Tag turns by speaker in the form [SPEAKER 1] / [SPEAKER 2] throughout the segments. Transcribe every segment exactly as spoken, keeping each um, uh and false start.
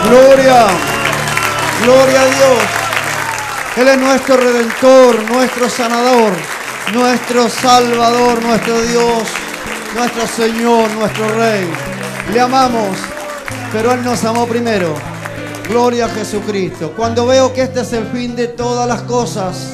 [SPEAKER 1] Gloria, gloria a Dios. Él es nuestro Redentor, nuestro Sanador, nuestro Salvador, nuestro Dios, nuestro Señor, nuestro Rey. Le amamos, pero Él nos amó primero. Gloria a Jesucristo. Cuando veo que este es el fin de todas las cosas,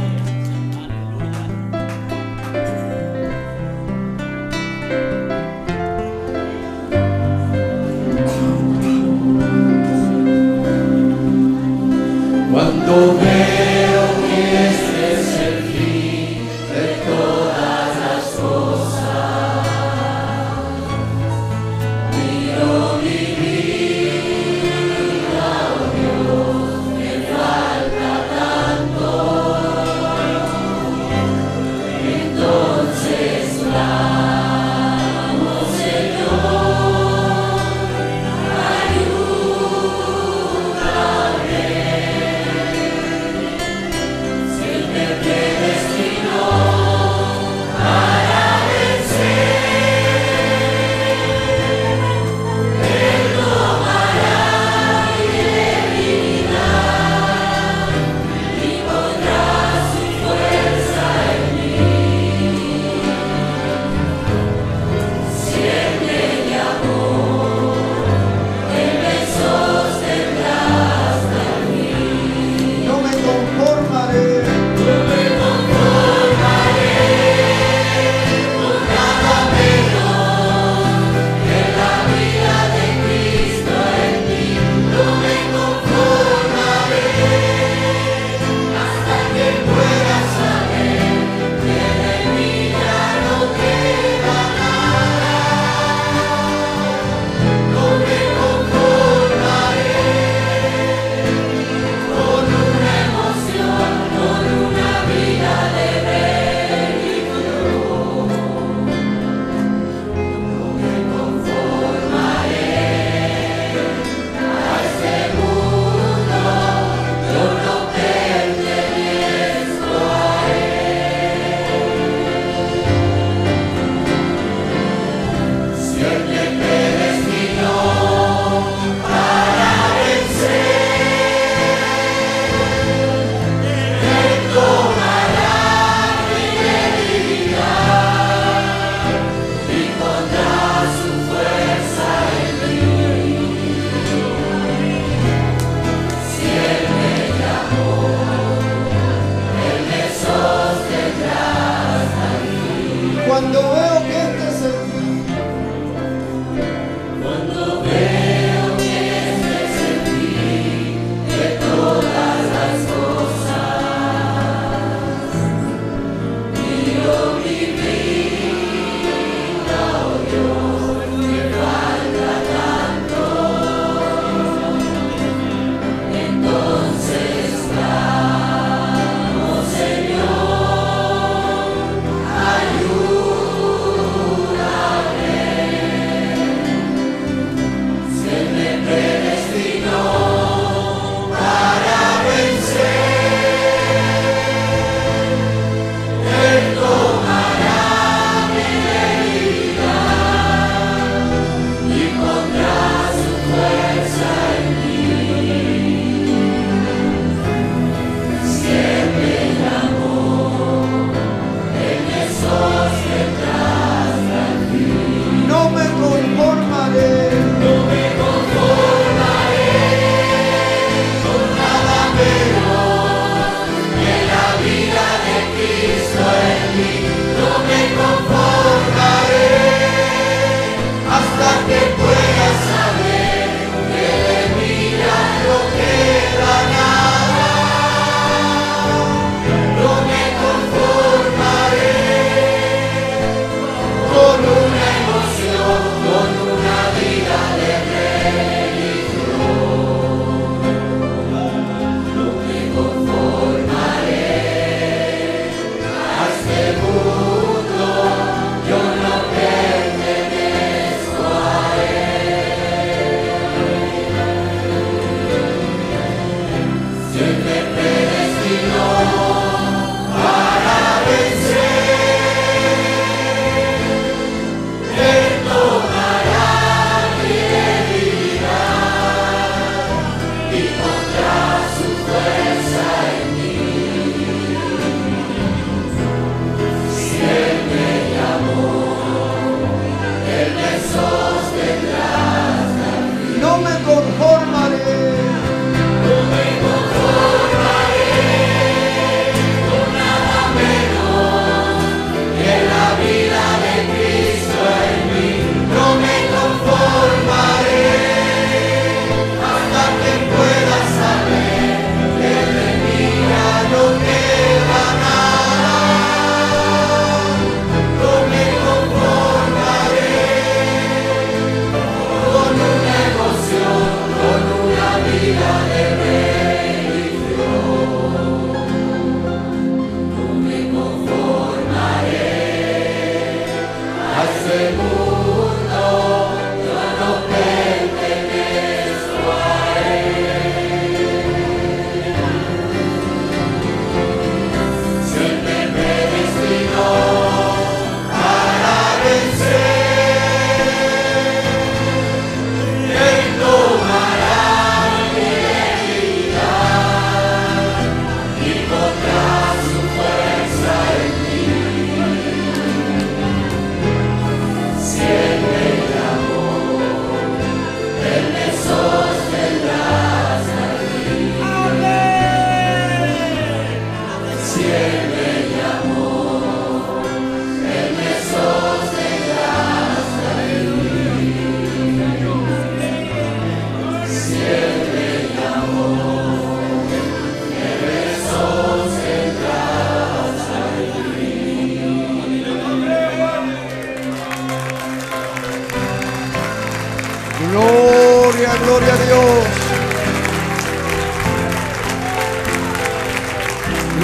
[SPEAKER 2] cuando veo que este es el fin de todas las cosas, miro mi vida, oh Dios, me falta tanto, entonces clamo, Señor, ayúdame.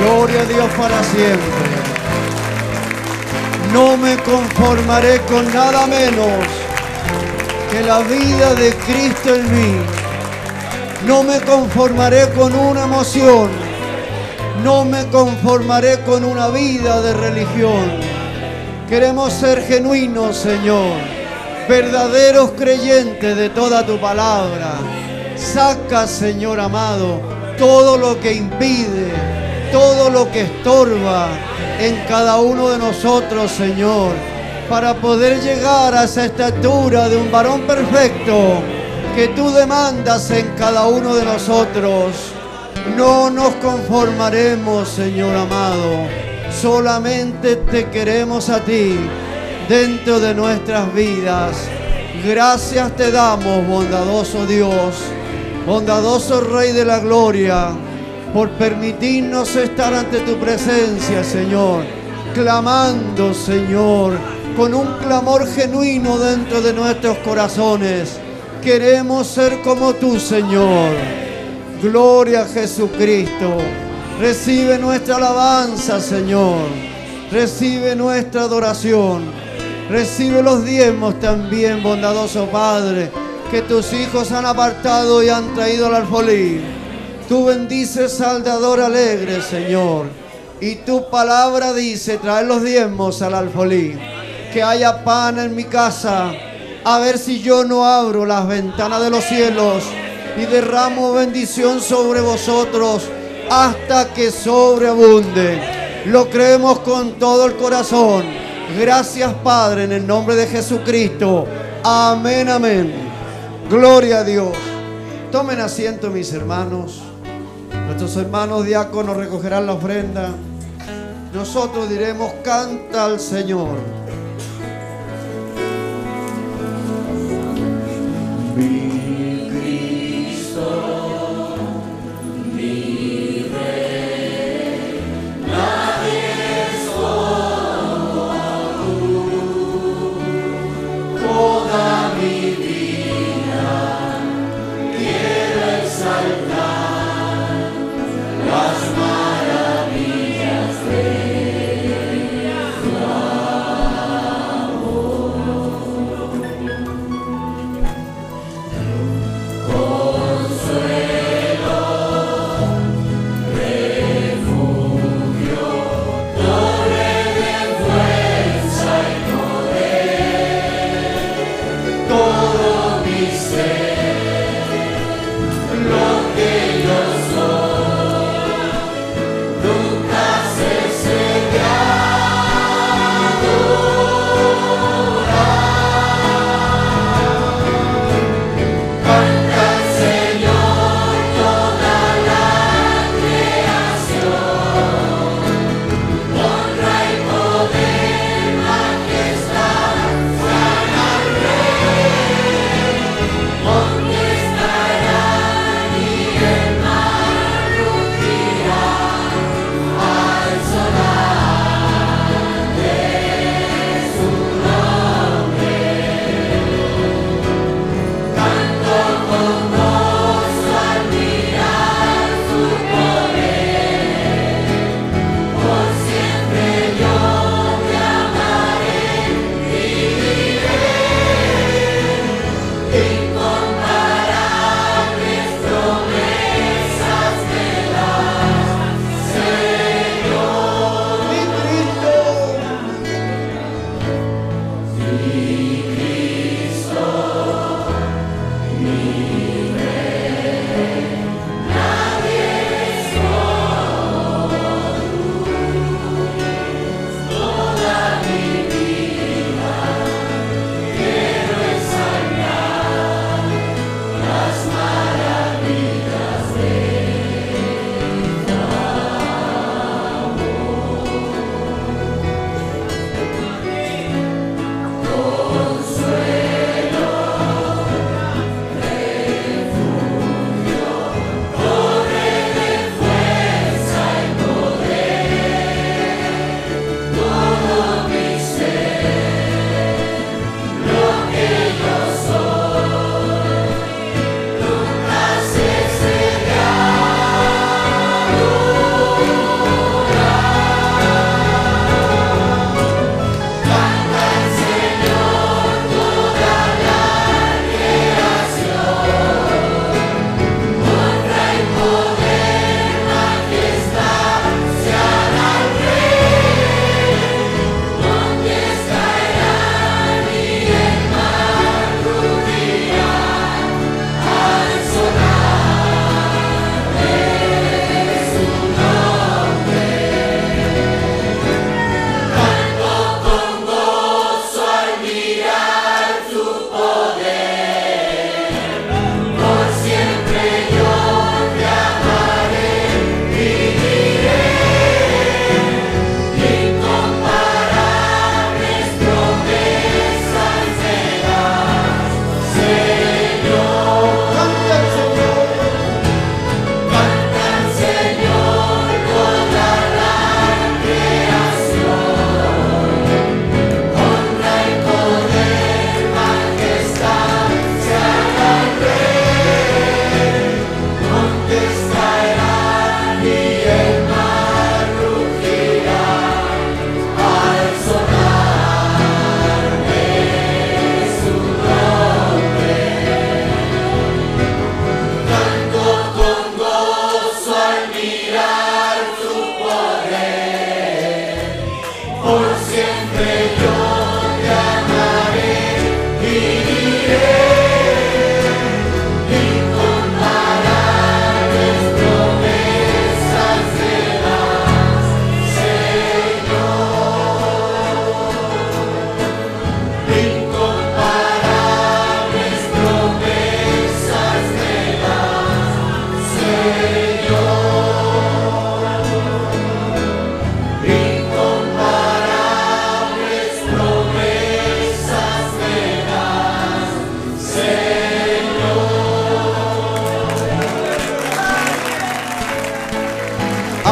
[SPEAKER 1] Gloria a Dios para siempre. No me conformaré con nada menos que la vida de Cristo en mí. No me conformaré con una emoción. No me conformaré con una vida de religión. Queremos ser genuinos, Señor, verdaderos creyentes de toda tu palabra. Saca, Señor amado, todo lo que impide, todo lo que estorba en cada uno de nosotros, Señor, para poder llegar a esa estatura de un varón perfecto que tú demandas en cada uno de nosotros. No nos conformaremos, Señor amado, solamente te queremos a ti dentro de nuestras vidas. Gracias te damos, bondadoso Dios, bondadoso Rey de la Gloria, por permitirnos estar ante tu presencia, Señor, clamando, Señor, con un clamor genuino dentro de nuestros corazones. Queremos ser como tú, Señor. Gloria a Jesucristo. Recibe nuestra alabanza, Señor. Recibe nuestra adoración. Recibe los diezmos también, bondadoso Padre, que tus hijos han apartado y han traído al alfolí. Tú bendices al dador alegre, Señor. Y tu palabra dice, traer los diezmos al alfolí. Que haya pan en mi casa. A ver si yo no abro las ventanas de los cielos y derramo bendición sobre vosotros hasta que sobreabunde. Lo creemos con todo el corazón. Gracias, Padre, en el nombre de Jesucristo. Amén, amén. Gloria a Dios. Tomen asiento, mis hermanos. Nuestros hermanos diáconos recogerán la ofrenda. Nosotros diremos, canta al Señor.
[SPEAKER 2] Mi Cristo, mi Rey, nadie es como tú. Toda mi vida quiero exaltar las maravillas de tu amor.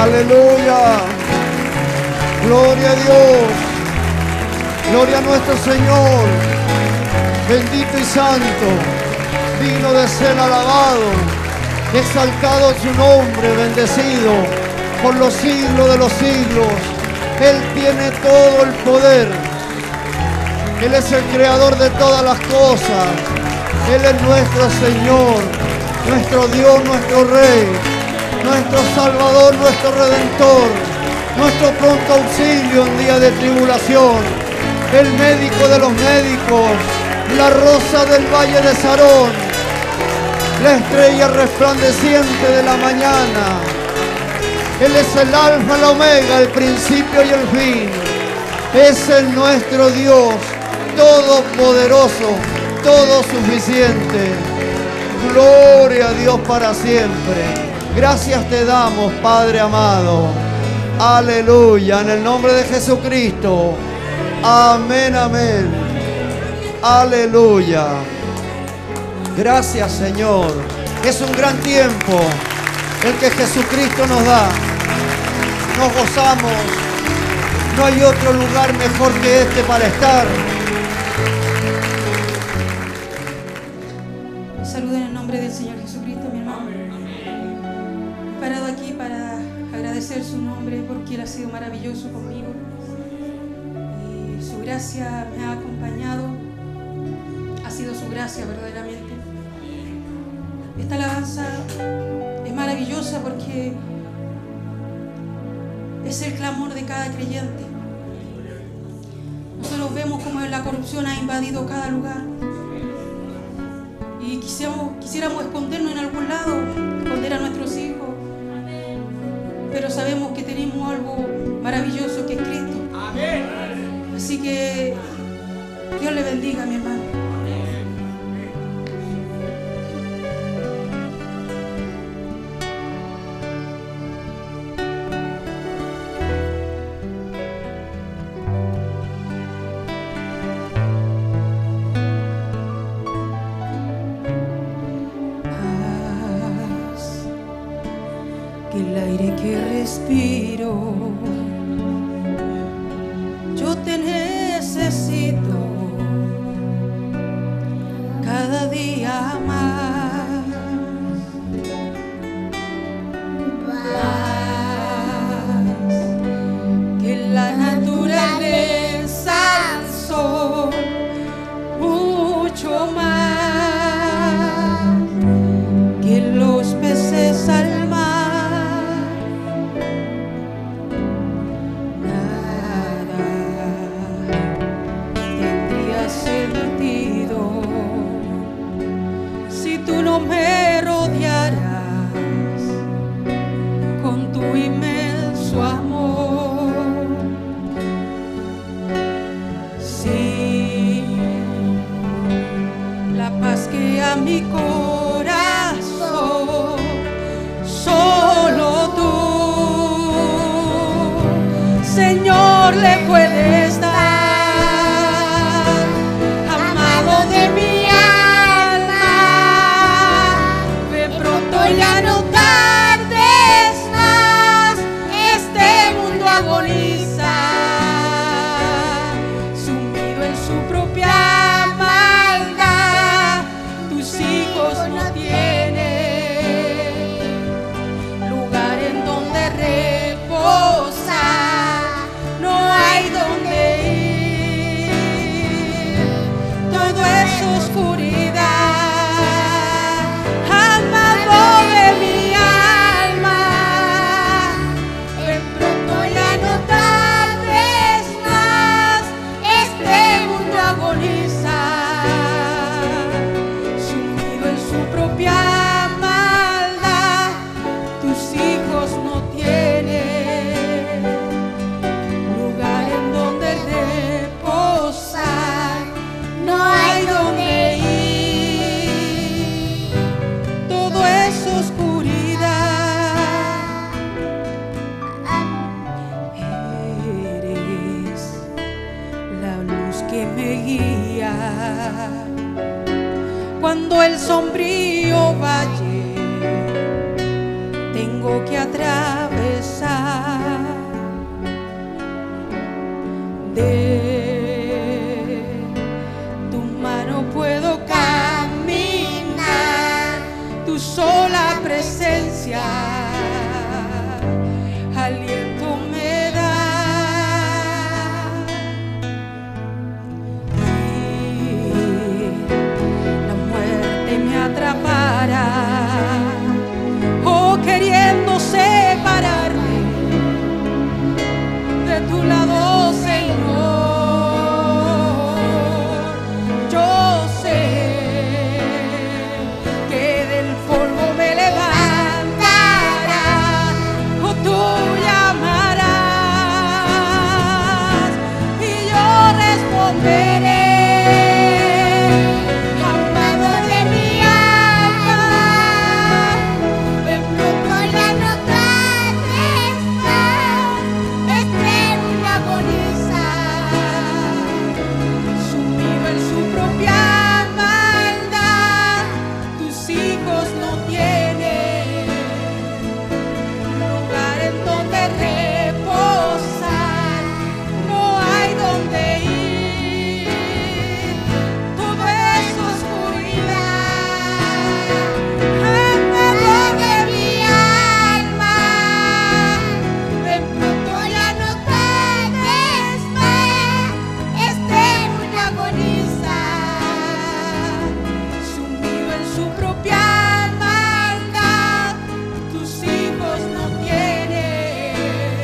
[SPEAKER 1] Aleluya. Gloria a Dios. Gloria a nuestro Señor. Bendito y santo. Digno de ser alabado. Exaltado su nombre. Bendecido por los siglos de los siglos. Él tiene todo el poder. Él es el creador de todas las cosas. Él es nuestro Señor, nuestro Dios, nuestro Rey, nuestro Salvador, nuestro Redentor, nuestro pronto auxilio en día de tribulación, el médico de los médicos, la rosa del valle de Sarón, la estrella resplandeciente de la mañana. Él es el alfa, la omega, el principio y el fin. Es el nuestro Dios, todopoderoso, todo suficiente. Gloria a Dios para siempre. Gracias te damos, Padre amado. Aleluya, en el nombre de Jesucristo. Amén, amén. Aleluya. Gracias, Señor. Es un gran tiempo el que Jesucristo nos da. Nos gozamos. No hay otro lugar mejor que este para estar.
[SPEAKER 3] Saludo en el nombre del Señor Jesucristo, mi hermano. He parado aquí para agradecer su nombre porque Él ha sido maravilloso conmigo. Y su gracia me ha acompañado. Ha sido su gracia verdaderamente. Esta alabanza es maravillosa porque es el clamor de cada creyente. Nosotros vemos cómo la corrupción ha invadido cada lugar. Y quisiéramos, quisiéramos escondernos en algún lado, esconder a nuestros hijos. Pero sabemos que tenemos algo maravilloso que es Cristo. Así que Dios le bendiga, mi hermano.
[SPEAKER 4] El aire que respiro, yo te necesito cada día más. Más que la naturaleza al sol, mucho más que los peces al mar. No me rodearás con tu inmenso amor. Sí, la paz que a mi corazón solo tú, Señor, le puedes dar. Amado de mi ya no tardes más, este mundo agoniza, sumido en su propia maldad. Tus hijos no tienen lugar en donde reposar, no hay donde ir, todo es oscuridad. Cuando el sombrío valle tengo que atravesar, pasar. De tu mano puedo caminar, tu sola presencia aliento me da. Y la muerte me atrapará, oh, queriendo separarme de tu lado, Señor. Yo sé que del polvo me levantará, oh, tú llamarás y yo responderé. Amado de mi alma, ven pronto, ya no tardes más. Estrella agoniza, sumido en su propia maldad. Tus hijos no tienen lugar en donde reposar, no hay donde ir, todo es oscuridad. Amado de mi alma, ven pronto, ya no tardes más. Estrella agoniza, sumido en su propia maldad. Tus hijos no tienen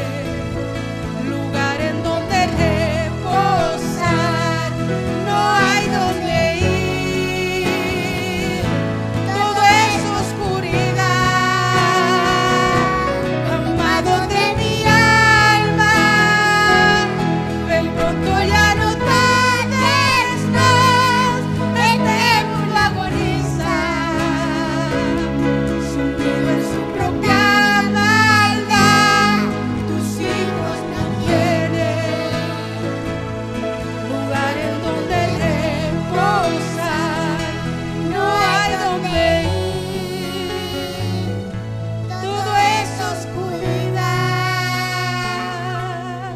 [SPEAKER 4] lugar en donde reposar, no hay donde ir, todo es oscuridad. Amado de mi alma, ven pronto, ya no tardes más. Eterno agoniza, sumido en su propia maldad. Tus hijos no tienen lugar en donde reposar, no hay donde ir, todo es oscuridad.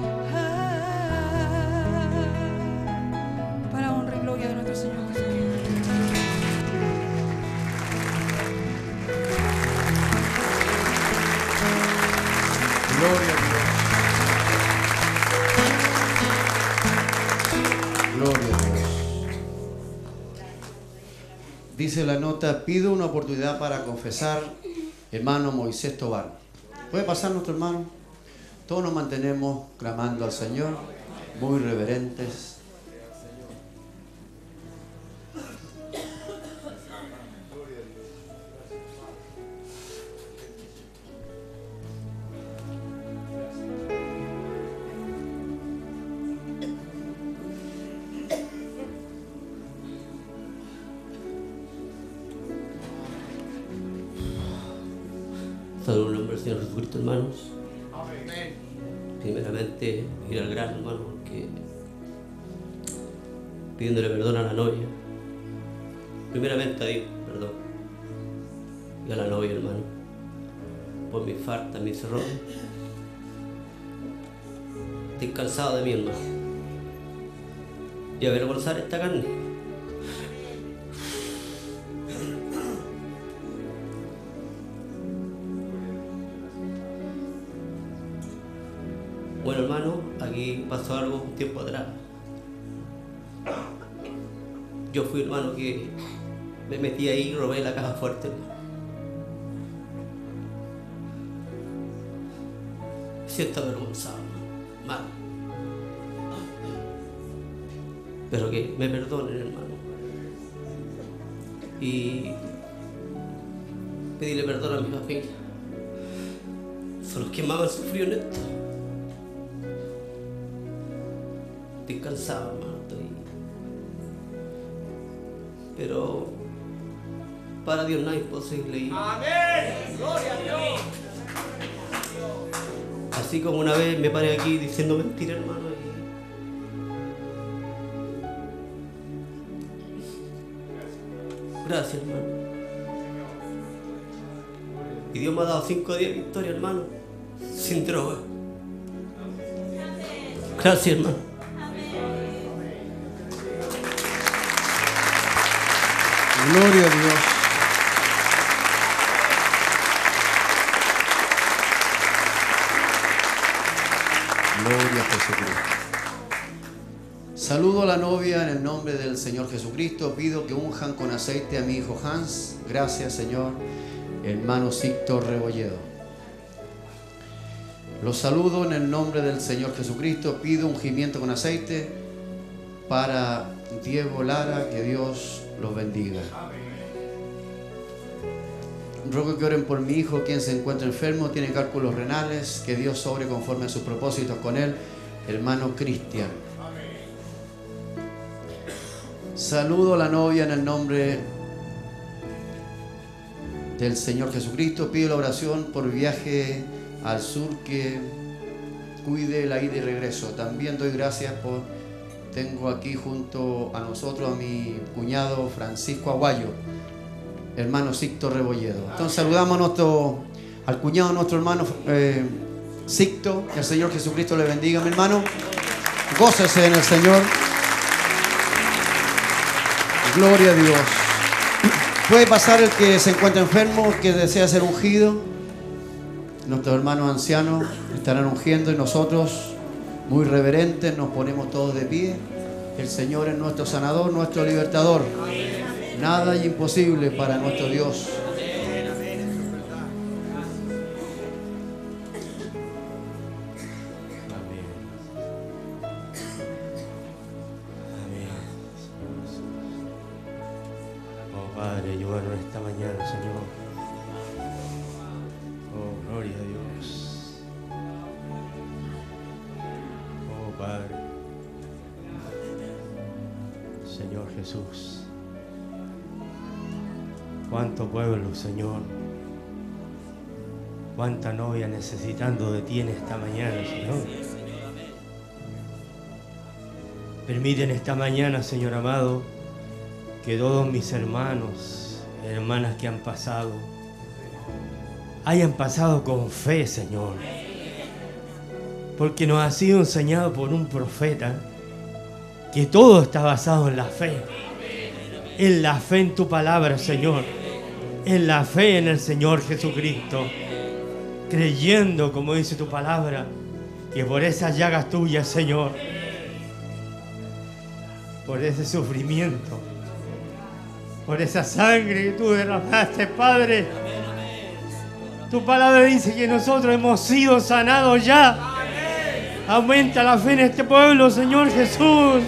[SPEAKER 4] Para honra y gloria de nuestro Señor Jesucristo.
[SPEAKER 1] Gloria a Dios. Gloria a Dios. Dice la nota, pido una oportunidad para confesar, hermano Moisés Tobar. ¿Puede pasar nuestro hermano? Todos nos mantenemos clamando al Señor, muy reverentes.
[SPEAKER 5] Salud en el nombre del Señor Jesucristo, hermanos. Primeramente, ir al grano, hermano, porque pidiéndole perdón a la novia. Primeramente a Dios, perdón. Y a la novia, hermano, por mis faltas, mis errores. Estoy cansado de mí, hermano. Y avergonzar esta carne. Bueno, hermano, aquí pasó algo un tiempo atrás. Yo fui, hermano, que me metí ahí y robé la caja fuerte, hermano. Me siento avergonzado, hermano. Mal. Pero que me perdonen, hermano. Y pedirle perdón a mi familia. Son los que más han sufrido en esto. Estoy cansado, hermano, estoy... Pero para Dios no es imposible. Y...
[SPEAKER 2] Amén. Gloria a Dios.
[SPEAKER 5] así como una vez me paré aquí diciendo mentira, hermano. Y... gracias, hermano. Y Dios me ha dado cinco días de victoria, hermano. sin droga. Gracias, hermano.
[SPEAKER 1] Gloria a Dios. Gloria a Jesucristo. Saludo a la novia en el nombre del Señor Jesucristo. Pido que unjan con aceite a mi hijo Hans. Gracias, Señor. Hermano Sicto Rebolledo. Los saludo en el nombre del Señor Jesucristo. Pido ungimiento con aceite para Diego Lara. Que Dios los bendiga. Ruego que oren por mi hijo, quien se encuentra enfermo, tiene cálculos renales. Que Dios sobre conforme a sus propósitos con él. Hermano Cristian. Saludo a la novia en el nombre del Señor Jesucristo. Pido la oración por viaje al sur, que cuide la ida y regreso. También doy gracias por, tengo aquí junto a nosotros a mi cuñado Francisco Aguayo, hermano Sicto Rebolledo. Entonces saludamos a nuestro, al cuñado de nuestro hermano eh, Sicto. Que el Señor Jesucristo le bendiga, mi hermano. Gócese en el Señor. Gloria a Dios. Puede pasar el que se encuentra enfermo, que desea ser ungido. Nuestros hermanos ancianos estarán ungiendo y nosotros, muy reverentes, nos ponemos todos de pie. El Señor es nuestro sanador, nuestro libertador. Nada es imposible para nuestro Dios.
[SPEAKER 6] Padre, ayúdanos esta mañana, Señor. Oh, gloria a Dios. Oh, Padre. Señor Jesús. Cuánto pueblo, Señor. Cuánta novia necesitando de ti en esta mañana, Señor. Permite en esta mañana, Señor amado, que todos mis hermanos, hermanas que han pasado, hayan pasado con fe, Señor. Porque nos ha sido enseñado por un profeta que todo está basado en la fe. En la fe en tu palabra, Señor. En la fe en el Señor Jesucristo. Creyendo, como dice tu palabra, que por esas llagas tuyas, Señor, por ese sufrimiento, por esa sangre que tú derramaste, Padre. Tu palabra dice que nosotros hemos sido sanados ya. Aumenta la fe en este pueblo, Señor Jesús.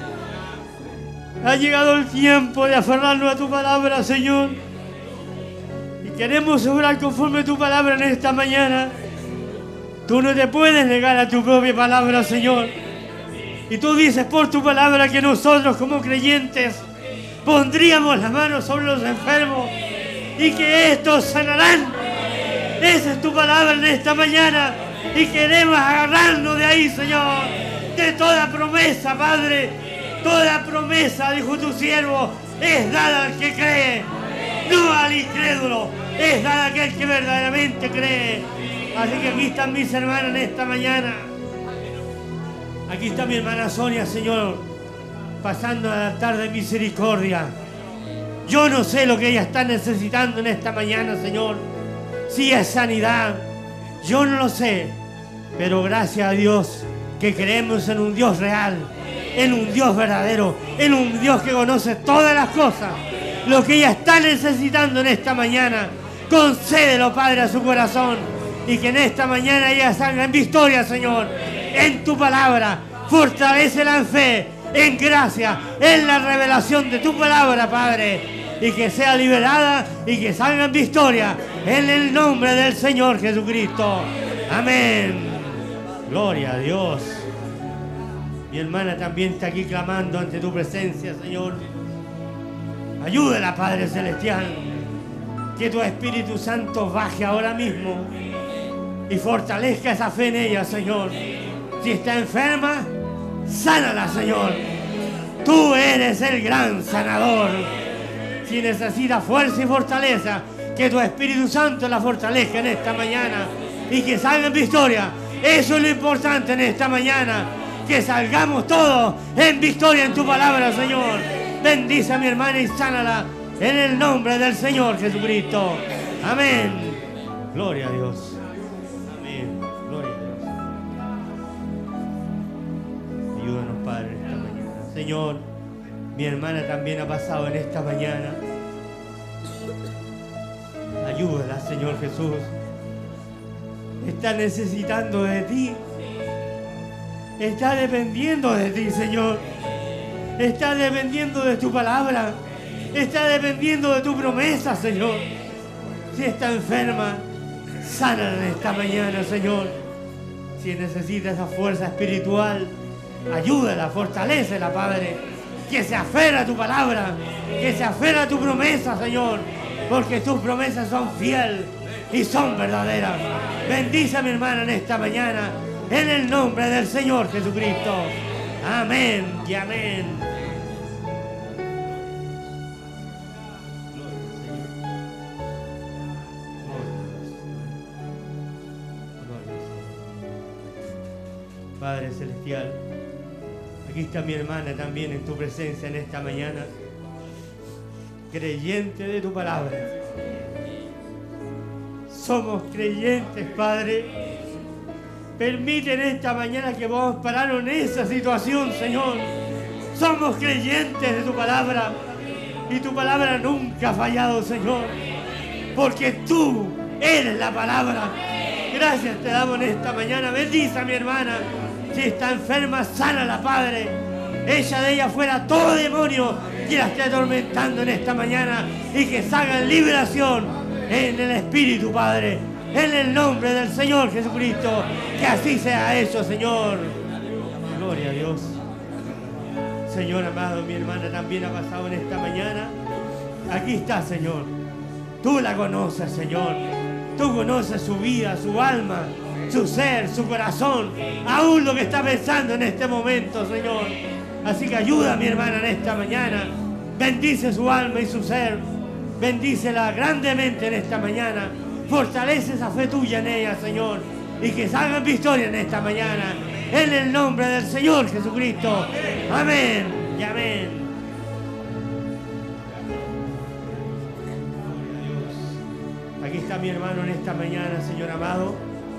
[SPEAKER 6] Ha llegado el tiempo de aferrarnos a tu palabra, Señor. Y queremos obrar conforme a tu palabra en esta mañana. Tú no te puedes negar a tu propia palabra, Señor. Y tú dices por tu palabra que nosotros como creyentes pondríamos las manos sobre los enfermos y que estos sanarán. Esa es tu palabra en esta mañana y queremos agarrarnos de ahí, Señor, de toda promesa, Padre. Toda promesa, dijo tu siervo, es dada al que cree, no al incrédulo, es dada a aquel que verdaderamente cree. Así que aquí están mis hermanas en esta mañana. Aquí está mi hermana Sonia, Señor, pasando al altar de misericordia. Yo no sé lo que ella está necesitando en esta mañana, Señor. Si es sanidad, yo no lo sé. Pero gracias a Dios que creemos en un Dios real, en un Dios verdadero, en un Dios que conoce todas las cosas. Lo que ella está necesitando en esta mañana, concédelo, Padre, a su corazón. Y que en esta mañana ella salga en victoria, Señor, en tu palabra. Fortalécela en fe, en gracia, en la revelación de tu palabra, Padre, y que sea liberada y que salga en victoria en el nombre del Señor Jesucristo. Amén. Gloria a Dios. Mi hermana también está aquí clamando ante tu presencia, Señor. Ayúdala, Padre Celestial. Que tu Espíritu Santo baje ahora mismo y fortalezca esa fe en ella, Señor. Si está enferma, sánala, Señor. Tú eres el gran sanador. Si necesita fuerza y fortaleza, que tu Espíritu Santo la fortalezca en esta mañana. y que salga en victoria. Eso es lo importante en esta mañana, que salgamos todos en victoria en tu palabra, Señor. Bendice a mi hermana y sánala en el nombre del Señor Jesucristo. Amén. Gloria a Dios. Amén. Gloria a Dios. Ayúdanos, Padre, en esta mañana. Señor, mi hermana también ha pasado en esta mañana. Ayúdala, Señor Jesús. Está necesitando de ti. Está dependiendo de ti, Señor. Está dependiendo de tu palabra. Está dependiendo de tu promesa, Señor. Si está enferma, sánala en esta mañana, Señor. Si necesita esa fuerza espiritual, ayúdala, fortalécela, Padre. Que se aferra a tu palabra, que se aferra a tu promesa, Señor. Porque tus promesas son fieles y son verdaderas. Bendice a mi hermana en esta mañana, en el nombre del Señor Jesucristo. Amén y amén. Padre Celestial, aquí está mi hermana también en tu presencia en esta mañana, creyente de tu palabra. Somos creyentes, Padre. Permite en esta mañana que vamos a parar en esa situación, Señor. Somos creyentes de tu palabra y tu palabra nunca ha fallado, Señor, porque tú eres la palabra. Gracias te damos en esta mañana. Bendice a mi hermana. Si está enferma, sánala, Padre. Echa de ella fuera todo demonio que la esté atormentando en esta mañana y que salga en liberación en el Espíritu, Padre. En el nombre del Señor Jesucristo. Que así sea eso, Señor. Gloria a Dios. Señor amado, mi hermana también ha pasado en esta mañana. Aquí está, Señor. Tú la conoces, Señor. Tú conoces su vida, su alma, su ser, su corazón, aún lo que está pensando en este momento, Señor. Así que ayuda a mi hermana en esta mañana. Bendice su alma y su ser. Bendícela grandemente en esta mañana. Fortalece esa fe tuya en ella, Señor. Y que salga en victoria en esta mañana. En el nombre del Señor Jesucristo. Amén y amén. Aquí está mi hermano en esta mañana, Señor amado.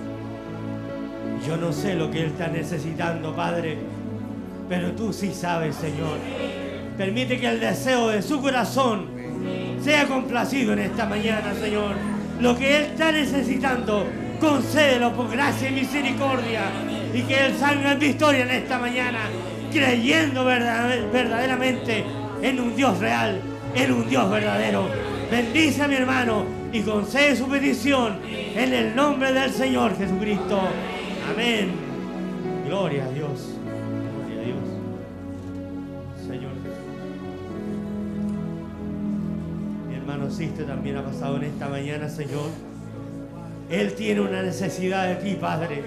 [SPEAKER 6] Yo no sé lo que él está necesitando, Padre, pero tú sí sabes, Señor. Permite que el deseo de su corazón sea complacido en esta mañana, Señor. Lo que él está necesitando, concédelo por gracia y misericordia, y que él salga en victoria en esta mañana, creyendo verdaderamente en un Dios real, en un Dios verdadero. Bendice a mi hermano y concede su petición en el nombre del Señor Jesucristo. Amén. Gloria a Dios. Gloria a Dios. Señor Jesús. Mi hermano Sisto también ha pasado en esta mañana, Señor. Él tiene una necesidad de ti, Padre.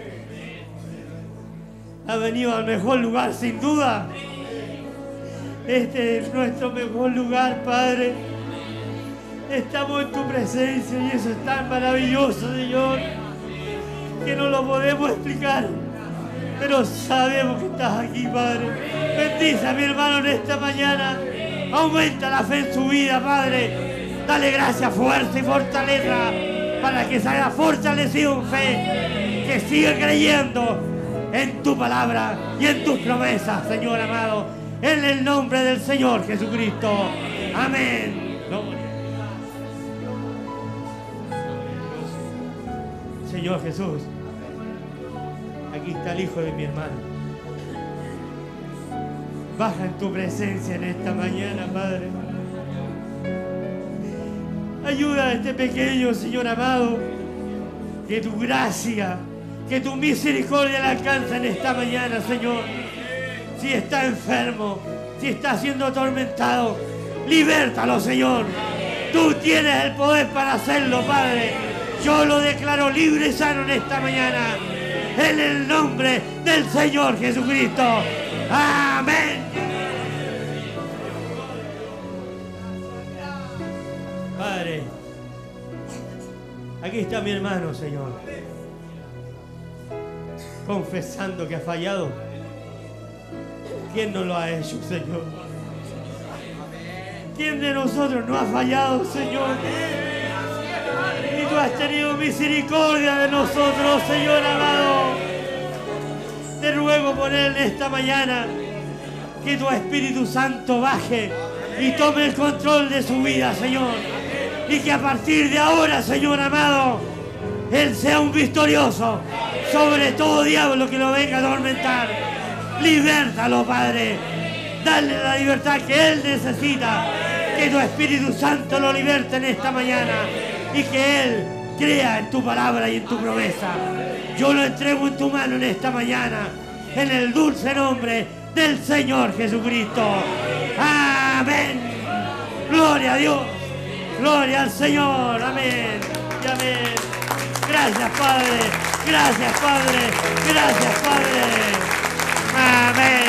[SPEAKER 6] Ha venido al mejor lugar, sin duda. Este es nuestro mejor lugar, Padre. Estamos en tu presencia y eso es tan maravilloso, Señor, que no lo podemos explicar, pero sabemos que estás aquí, Padre. Bendice a mi hermano en esta mañana. Aumenta la fe en su vida, Padre. Dale gracia, fuerza y fortaleza para que salga fortalecido en fe, que siga creyendo en tu palabra y en tus promesas, Señor amado, en el nombre del Señor Jesucristo. Amén. Gloria. Señor Jesús, aquí está el hijo de mi hermano. Baja en tu presencia en esta mañana, Padre. Ayuda a este pequeño, Señor amado. Que tu gracia, que tu misericordia le alcance en esta mañana, Señor. Si está enfermo, si está siendo atormentado, libértalo, Señor. Tú tienes el poder para hacerlo, Padre. Yo lo declaro libre y sano en esta mañana, en el nombre del Señor Jesucristo. Amén. Padre, aquí está mi hermano, Señor. confesando que ha fallado. ¿Quién no lo ha hecho, Señor? ¿Quién de nosotros no ha fallado, Señor? Y tú has tenido misericordia de nosotros, Señor amado. Te ruego por él esta mañana que tu Espíritu Santo baje y tome el control de su vida, Señor. Y que a partir de ahora, Señor amado, él sea un victorioso sobre todo diablo que lo venga a atormentar. Libértalo, Padre. Dale la libertad que él necesita. Que tu Espíritu Santo lo liberte en esta mañana. Y que él crea en tu palabra y en tu promesa. Yo lo entrego en tu mano en esta mañana. En el dulce nombre del Señor Jesucristo. Amén. Gloria a Dios. Gloria al Señor. Amén. Y amén. Gracias, Padre. Gracias, Padre. Gracias, Padre. Amén.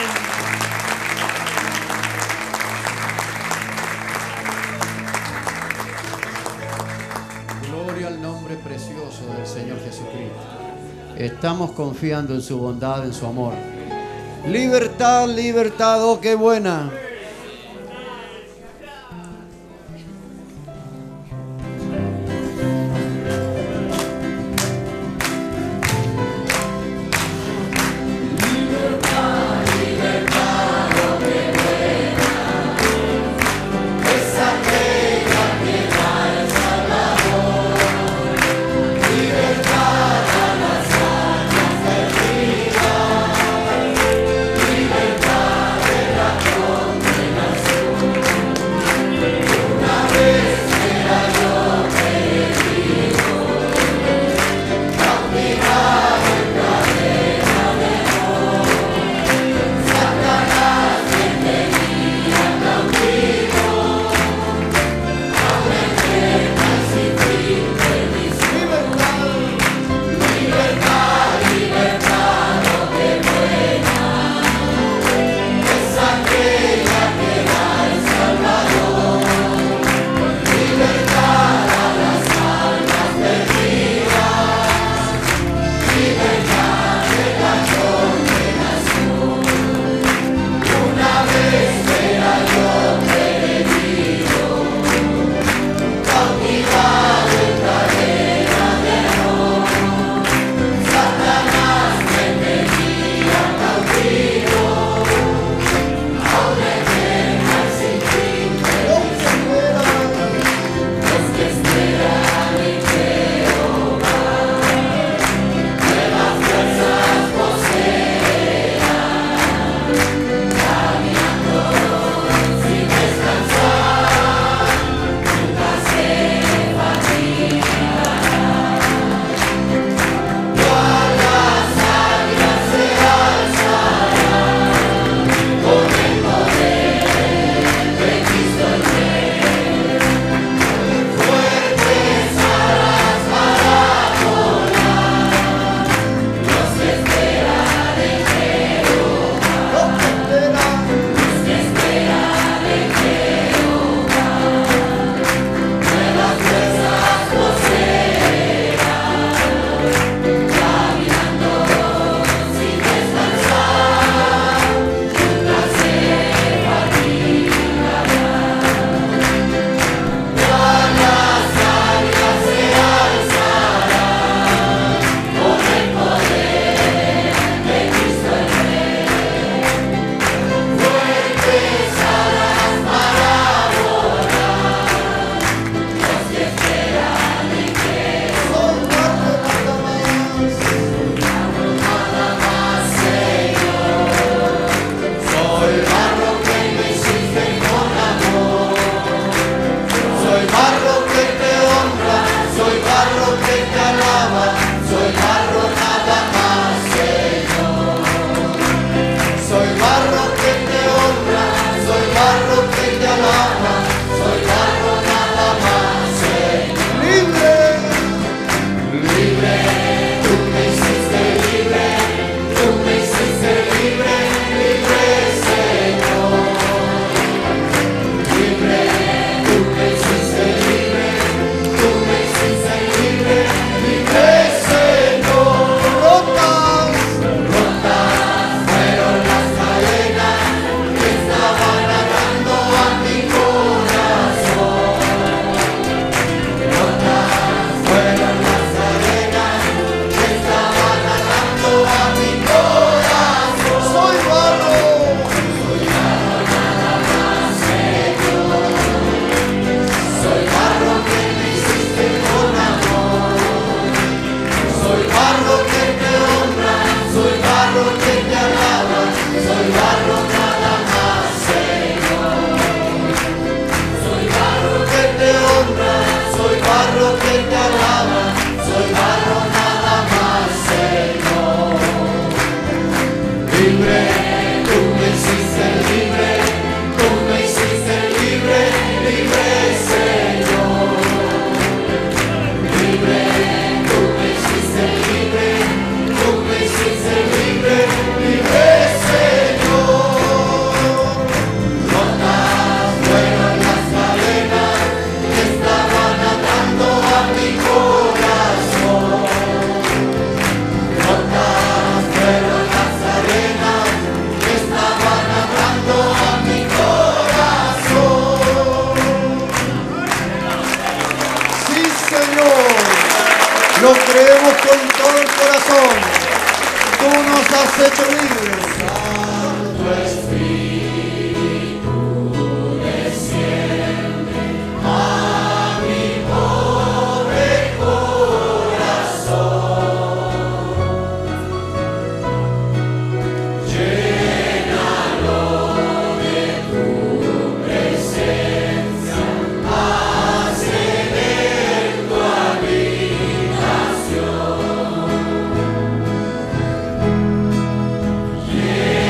[SPEAKER 1] Gloria al nombre precioso del Señor Jesucristo. Estamos confiando en su bondad, en su amor. Libertad, libertad, oh qué buena. Lo creemos con todo el corazón. Tú nos has hecho libres. Santo Espíritu, desciende a mi pobre corazón. Llénalo de tu presencia. Hace ver tu habitación. Yeah.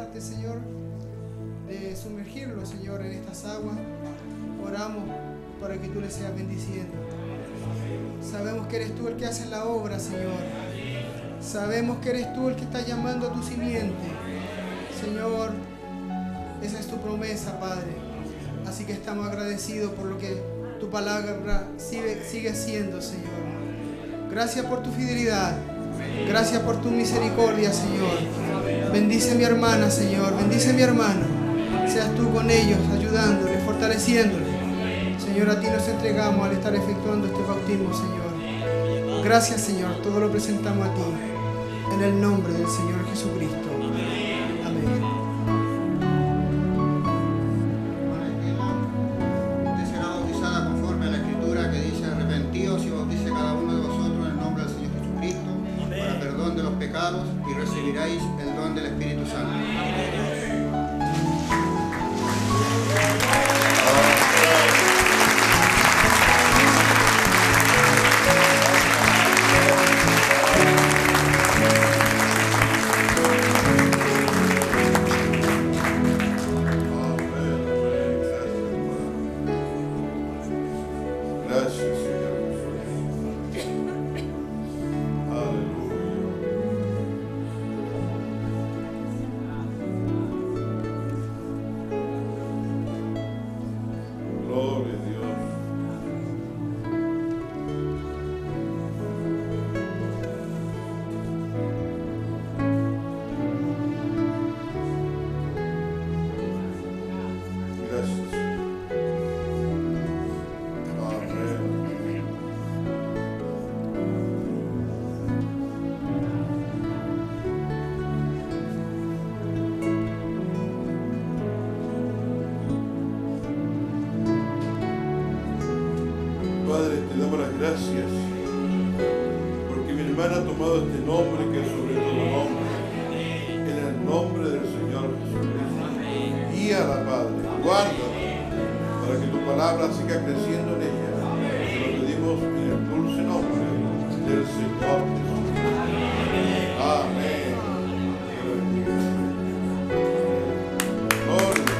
[SPEAKER 7] parte, Señor, de sumergirlo, Señor, en estas aguas. Oramos para que tú le seas bendiciendo. Sabemos que eres tú el que hace la obra, Señor. Sabemos que eres tú el que está llamando a tu simiente. Señor, esa es tu promesa, Padre. Así que estamos agradecidos por lo que tu palabra sigue, sigue siendo, Señor. Gracias por tu fidelidad. Gracias por tu misericordia, Señor. Bendice a mi hermana, Señor. Bendice a mi hermano. Seas tú con ellos, ayudándole, fortaleciéndole. Señor, a ti nos entregamos al estar efectuando este bautismo, Señor. Gracias, Señor. Todo lo presentamos a ti. En el nombre del Señor Jesucristo. Amén.
[SPEAKER 8] Usted será bautizada conforme a la Escritura que dice: arrepentíos y bautice cada uno de vosotros en el nombre del Señor Jesucristo para perdón de los pecados y recibiréis el don del Espíritu Santo.
[SPEAKER 9] Gracias, porque mi hermana ha tomado este nombre que es sobre todo nombre, en el nombre del Señor Jesucristo. Guíala, Padre, guárdala, para que tu palabra siga creciendo en ella. Te lo pedimos en el dulce nombre del Señor Jesucristo. Amén. Gloria.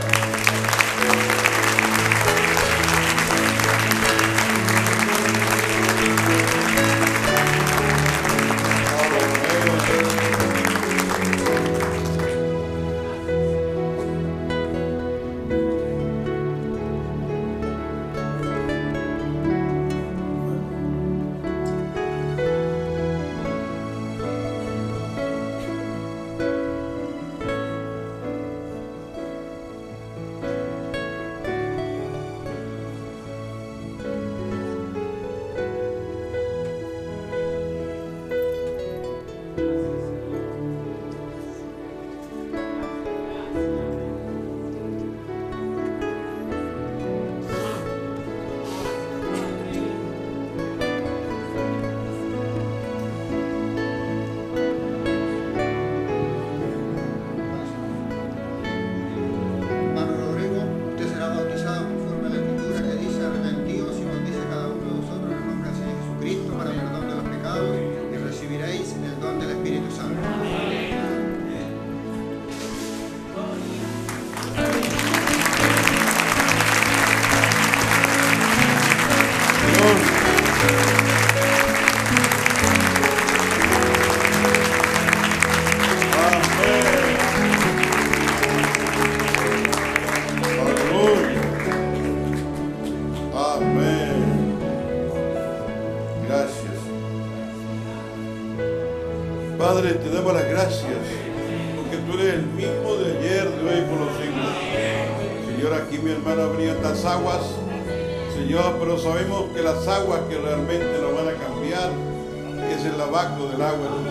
[SPEAKER 9] Padre, te damos las gracias porque tú eres el mismo de ayer, de hoy y por los siglos. Señor, aquí mi hermano abría estas aguas, Señor, pero sabemos que las aguas que realmente nos van a cambiar es el lavacro del agua de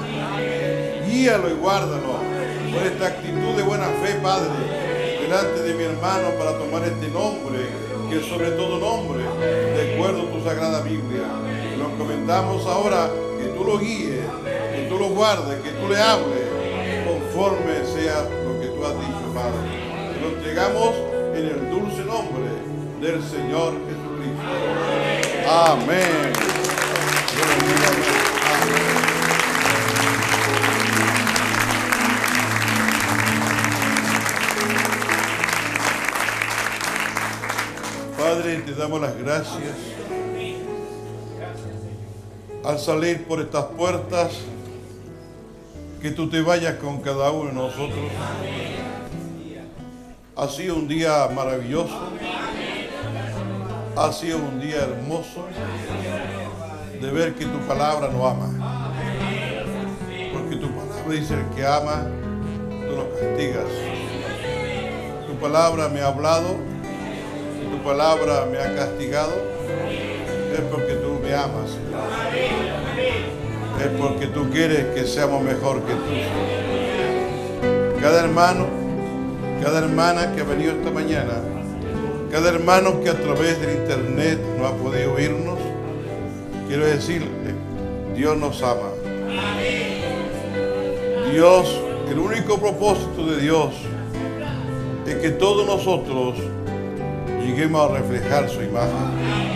[SPEAKER 9] Dios. Guíalo y guárdalo por esta actitud de buena fe, Padre, delante de mi hermano para tomar este nombre, que es sobre todo nombre, de acuerdo a tu sagrada Biblia. Lo encomendamos ahora, que tú lo guíes, que tú lo guardes, que tú le hables, conforme sea lo que tú has dicho, Padre. Te lo entregamos en el dulce nombre del Señor Jesucristo. Amén. Amén. Padre, te damos las gracias. Al salir por estas puertas, que tú te vayas con cada uno de nosotros. Ha sido un día maravilloso. Ha sido un día hermoso de ver que tu palabra nos ama. Porque tu palabra dice: el que ama, tú lo castigas. Tu palabra me ha hablado, tu palabra me ha castigado, es porque tú me amas, Señor. Es porque tú quieres que seamos mejor que tú. Cada hermano, cada hermana que ha venido esta mañana, cada hermano que a través del internet no ha podido oírnos, quiero decirle, Dios nos ama. Dios, el único propósito de Dios es que todos nosotros lleguemos a reflejar su imagen.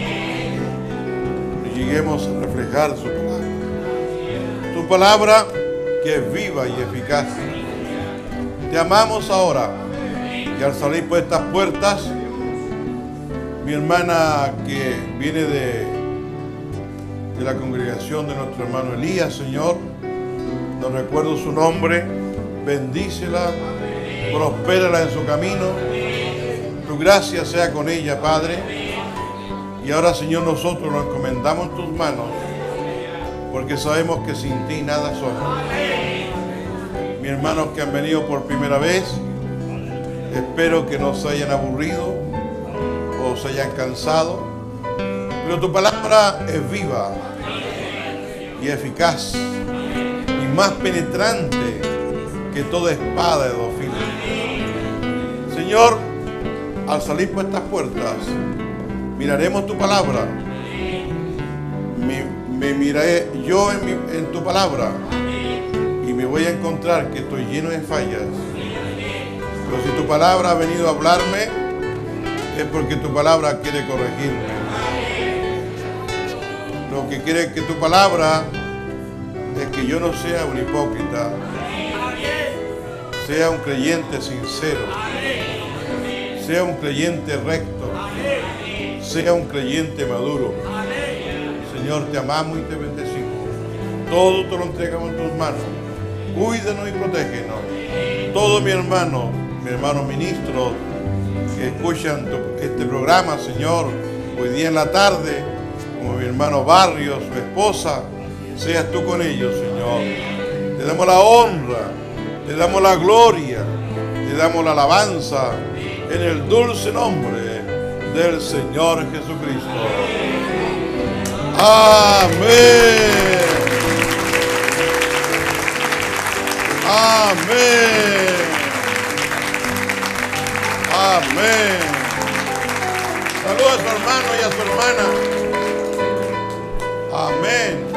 [SPEAKER 9] Lleguemos a reflejar su palabra. Tu palabra que es viva y eficaz. Te amamos ahora. Y al salir por estas puertas, mi hermana que viene de, de la congregación de nuestro hermano Elías, Señor, no recuerdo su nombre, bendícela, prospérala en su camino. Tu gracia sea con ella, Padre. Y ahora, Señor, nosotros nos encomendamos en tus manos, porque sabemos que sin ti nada somos. Mis hermanos que han venido por primera vez, espero que no se hayan aburrido o se hayan cansado, pero tu palabra es viva y eficaz y más penetrante que toda espada de dos filos. Señor, al salir por estas puertas, miraremos tu palabra. Me, me miraré yo en, mi, en tu palabra y me voy a encontrar que estoy lleno de fallas. Pero si tu palabra ha venido a hablarme, es porque tu palabra quiere corregirme. Lo que quiere que tu palabra es que yo no sea un hipócrita, sea un creyente sincero, sea un creyente recto, sea un creyente maduro. Señor, te amamos y te bendecimos. Todo te lo entregamos en tus manos. Cuídanos y protégenos. Todos mis hermanos, mis hermanos ministros que escuchan tu, este programa, Señor, hoy día en la tarde, como mi hermano Barrio, su esposa, seas tú con ellos, Señor. Te damos la honra, te damos la gloria, te damos la alabanza en el dulce nombre del Señor Jesucristo. Amén. Amén. Amén. Saludos a su hermano y a su hermana. Amén.